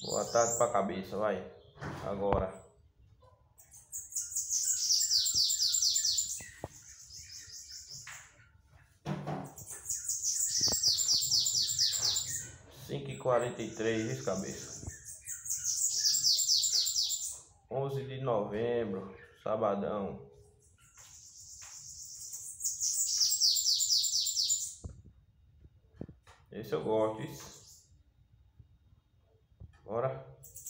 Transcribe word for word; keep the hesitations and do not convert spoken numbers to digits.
Boa tarde pra cabeça, vai. Agora. cinco e quarenta e três, isso, cabeça. onze de novembro, sabadão. Esse eu gosto, isso. Bora.